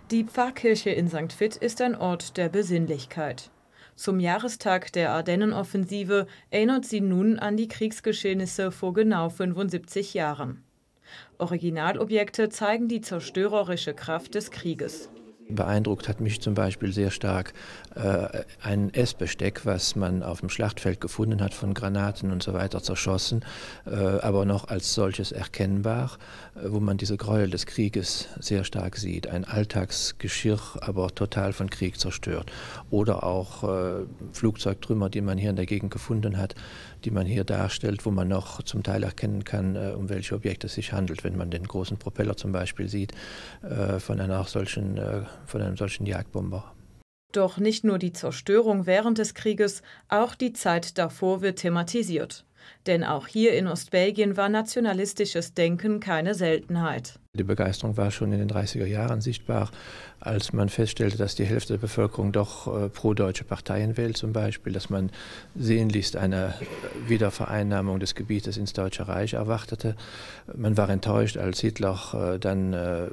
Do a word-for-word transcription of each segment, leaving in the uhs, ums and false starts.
Die Pfarrkirche in Sankt Vith ist ein Ort der Besinnlichkeit. Zum Jahrestag der Ardennenoffensive erinnert sie nun an die Kriegsgeschehnisse vor genau fünfundsiebzig Jahren. Originalobjekte zeigen die zerstörerische Kraft des Krieges. Beeindruckt hat mich zum Beispiel sehr stark äh, ein Essbesteck, was man auf dem Schlachtfeld gefunden hat, von Granaten und so weiter zerschossen, äh, aber noch als solches erkennbar, äh, wo man diese Gräuel des Krieges sehr stark sieht. Ein Alltagsgeschirr, aber total von Krieg zerstört. Oder auch äh, Flugzeugtrümmer, die man hier in der Gegend gefunden hat, die man hier darstellt, wo man noch zum Teil erkennen kann, äh, um welche Objekte es sich handelt, wenn man den großen Propeller zum Beispiel sieht, äh, von einer solchen äh, von einem solchen Jagdbomber. Doch nicht nur die Zerstörung während des Krieges, auch die Zeit davor wird thematisiert. Denn auch hier in Ostbelgien war nationalistisches Denken keine Seltenheit. Die Begeisterung war schon in den dreißiger Jahren sichtbar, als man feststellte, dass die Hälfte der Bevölkerung doch äh, pro-deutsche Parteien wählt zum Beispiel, dass man sehnlichst eine Wiedervereinnahmung des Gebietes ins Deutsche Reich erwartete. Man war enttäuscht, als Hitler äh, dann äh,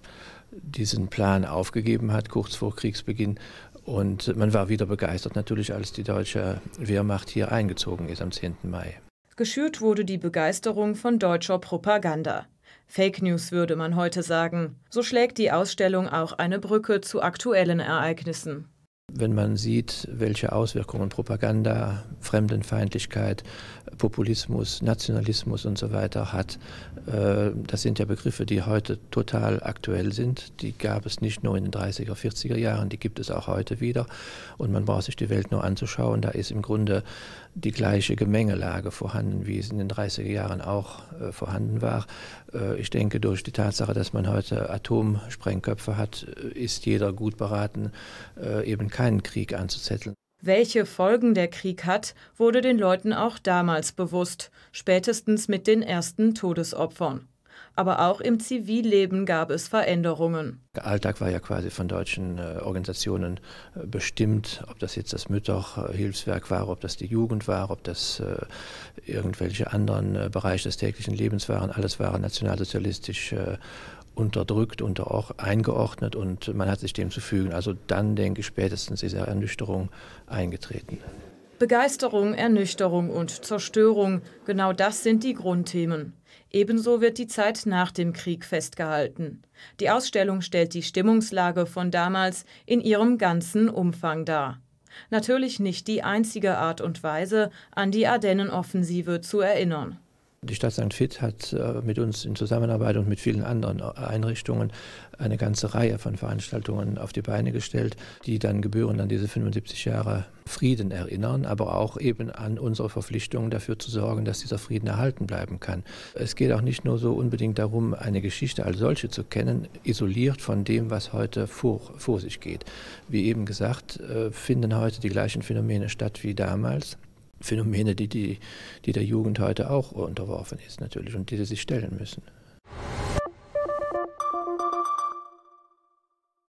diesen Plan aufgegeben hat, kurz vor Kriegsbeginn. Und man war wieder begeistert natürlich, als die deutsche Wehrmacht hier eingezogen ist am zehnten Mai. Geschürt wurde die Begeisterung von deutscher Propaganda. Fake News würde man heute sagen. So schlägt die Ausstellung auch eine Brücke zu aktuellen Ereignissen. Wenn man sieht, welche Auswirkungen Propaganda, Fremdenfeindlichkeit, Populismus, Nationalismus und so weiter hat, äh, das sind ja Begriffe, die heute total aktuell sind. Die gab es nicht nur in den dreißiger, vierziger Jahren, die gibt es auch heute wieder. Und man braucht sich die Welt nur anzuschauen. Da ist im Grunde die gleiche Gemengelage vorhanden, wie es in den dreißiger Jahren auch äh, vorhanden war. Äh, ich denke, durch die Tatsache, dass man heute Atomsprengköpfe hat, ist jeder gut beraten, äh, eben keinen Krieg anzuzetteln. Welche Folgen der Krieg hat, wurde den Leuten auch damals bewusst, spätestens mit den ersten Todesopfern. Aber auch im Zivilleben gab es Veränderungen. Der Alltag war ja quasi von deutschen äh, Organisationen äh, bestimmt, ob das jetzt das Mütterhilfswerk war, ob das die Jugend war, ob das äh, irgendwelche anderen äh, Bereiche des täglichen Lebens waren. Alles war nationalsozialistisch äh, unterdrückt und auch eingeordnet und man hat sich dem zu fügen. Also dann, denke ich, spätestens ist Ernüchterung eingetreten. Begeisterung, Ernüchterung und Zerstörung, genau das sind die Grundthemen. Ebenso wird die Zeit nach dem Krieg festgehalten. Die Ausstellung stellt die Stimmungslage von damals in ihrem ganzen Umfang dar. Natürlich nicht die einzige Art und Weise, an die Ardennenoffensive zu erinnern. Die Stadt Sankt Vith hat äh, mit uns in Zusammenarbeit und mit vielen anderen Einrichtungen eine ganze Reihe von Veranstaltungen auf die Beine gestellt, die dann gebührend an diese fünfundsiebzig Jahre Frieden erinnern, aber auch eben an unsere Verpflichtung dafür zu sorgen, dass dieser Frieden erhalten bleiben kann. Es geht auch nicht nur so unbedingt darum, eine Geschichte als solche zu kennen, isoliert von dem, was heute vor, vor sich geht. Wie eben gesagt, äh, finden heute die gleichen Phänomene statt wie damals. Phänomene, die, die, die der Jugend heute auch unterworfen ist natürlich und die sie sich stellen müssen.